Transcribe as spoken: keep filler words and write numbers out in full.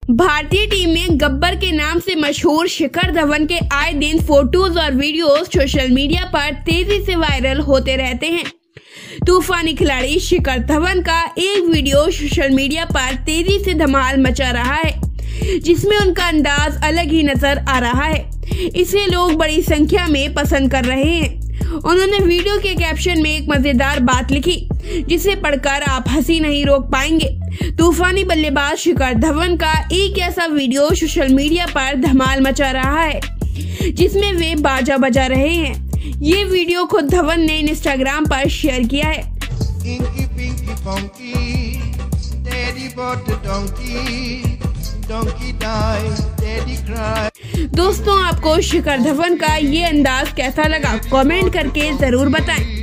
भारतीय टीम में गब्बर के नाम से मशहूर शिखर धवन के आए दिन फोटोज और वीडियोस सोशल मीडिया पर तेजी से वायरल होते रहते हैं। तूफानी खिलाड़ी शिखर धवन का एक वीडियो सोशल मीडिया पर तेजी से धमाल मचा रहा है, जिसमें उनका अंदाज अलग ही नजर आ रहा है। इसे लोग बड़ी संख्या में पसंद कर रहे हैं। उन्होंने वीडियो के कैप्शन में एक मजेदार बात लिखी, जिसे पढ़कर आप हंसी नहीं रोक पाएंगे। तूफानी बल्लेबाज शिखर धवन का एक ऐसा वीडियो सोशल मीडिया पर धमाल मचा रहा है, जिसमें वे बाजा बजा रहे हैं। ये वीडियो खुद धवन ने इंस्टाग्राम पर शेयर किया है। Inky, pinky, ponky, daddy bought donkey, donkey die, daddy cry. दोस्तों, आपको शिखर धवन का ये अंदाज कैसा लगा, कमेंट करके जरूर बताएं।